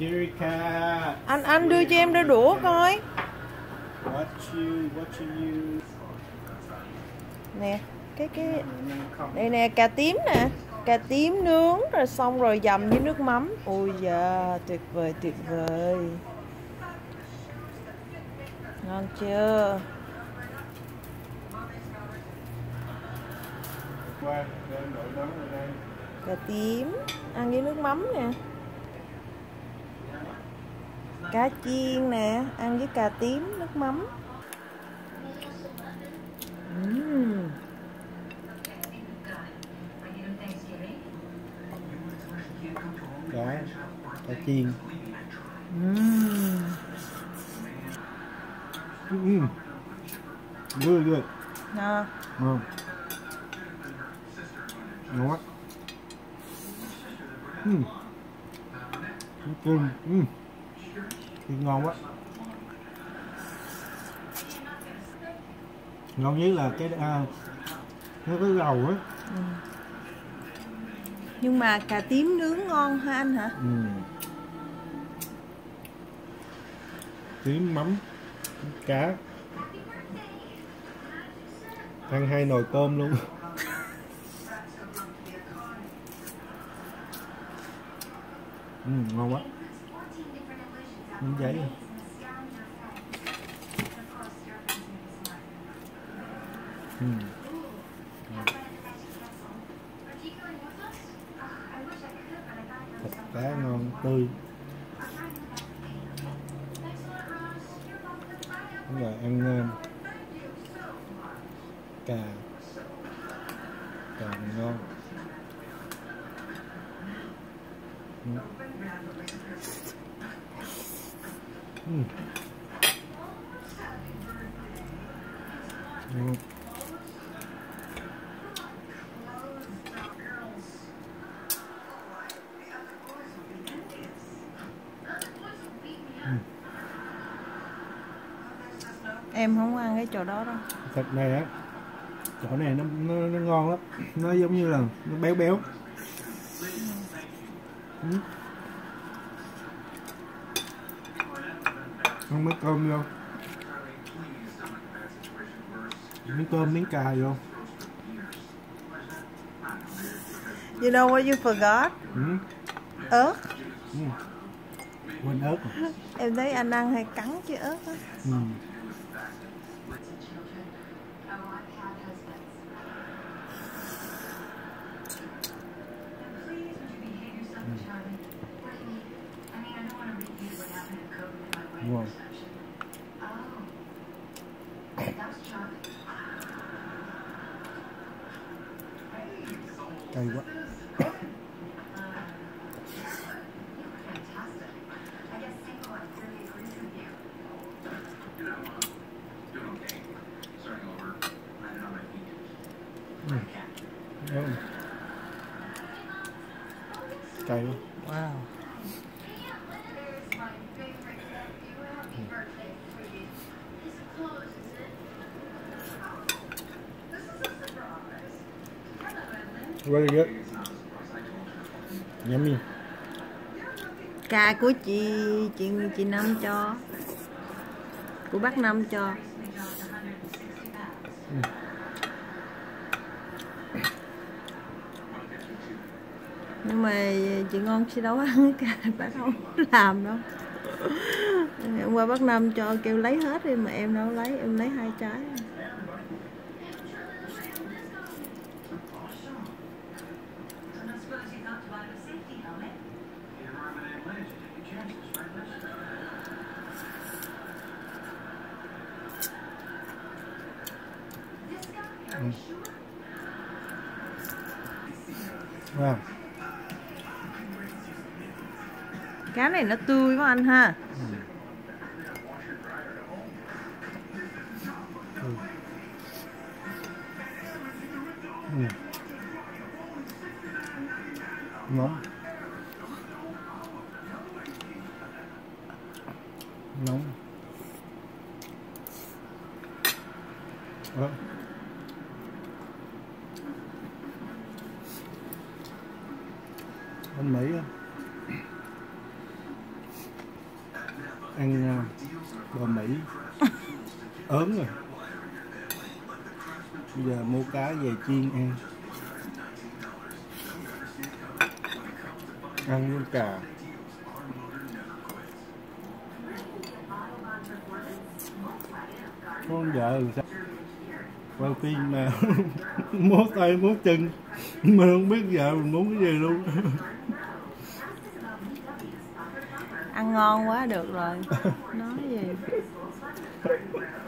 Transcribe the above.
Anh đưa cho em đôi đũa coi. Nè, cái đây nè, cà tím nè, cà tím nướng rồi xong rồi dầm với nước mắm. Ôi da, tuyệt vời tuyệt vời. Ngon chưa? Cà tím ăn với nước mắm nè. Cá chiên nè, ăn với cà tím nước mắm. Cá chiên. Good. Ngon. Ngon quá. Ngon quá. Ngon nhất là cái nó có dầu á. Nhưng mà cà tím nướng ngon hả anh hả? Tím mắm cá. Ăn 2 nồi cơm luôn. Ngon quá. Miếng giấy. Thịt cá ngon tươi. Đúng rồi, ăn cà ngon. Em không ăn cái chỗ đó đâu. Thịt này á, chỗ này nó ngon lắm, nó giống như là nó béo béo. Ăn miếng cơm vô, miếng cơm miếng cà vô. You know what you forgot? Ớt. Quên ớt rồi. Em thấy anh ăn hay cắn chứ ớt á. Wow. Cay quá. Cay quá. Wow. Very good. Yummy. Cà của chị Năm cho, của bác Năm cho. Nhưng mà chị ngon chứ đâu ăn cà, bác không làm đâu. Hôm qua bác Năm cho kêu lấy hết đi mà em đâu lấy, em lấy 2 trái. Wow. Cá này nó tươi quá anh ha. Ngon. Nóng. Anh Mỹ á. ăn bò Mỹ ớn rồi. Bây giờ mua cá về chiên ăn với cà. Con vợ làm sao quay phim mà múa tay múa chân mà không biết vợ mình muốn cái gì luôn. Ăn ngon quá được rồi, nói gì.